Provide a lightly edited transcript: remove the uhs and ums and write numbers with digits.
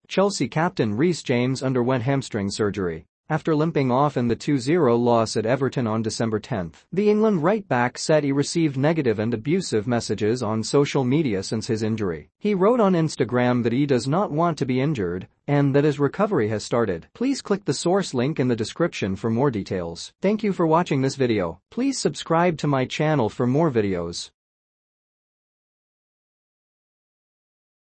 Chelsea captain Reece James underwent hamstring surgery after limping off in the 2-0 loss at Everton on December 10. The England right-back said he received negative and abusive messages on social media since his injury. He wrote on Instagram that he does not want to be injured and that his recovery has started. Please click the source link in the description for more details. Thank you for watching this video. Please subscribe to my channel for more videos.